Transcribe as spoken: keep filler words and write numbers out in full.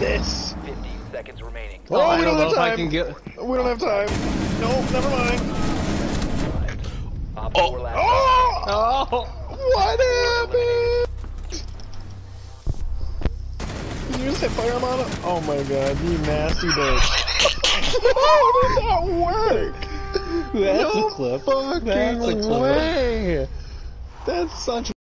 this. fifteen seconds remaining. Oh, I we don't don't know have if I can time. get. We don't have time. No, never mind. Op Oh. four last Oh! Oh! What happened? Did you just hit fire on it? Oh my god, you nasty bitch. How did that work? That's No a clip. fucking That's a clip. way. That's such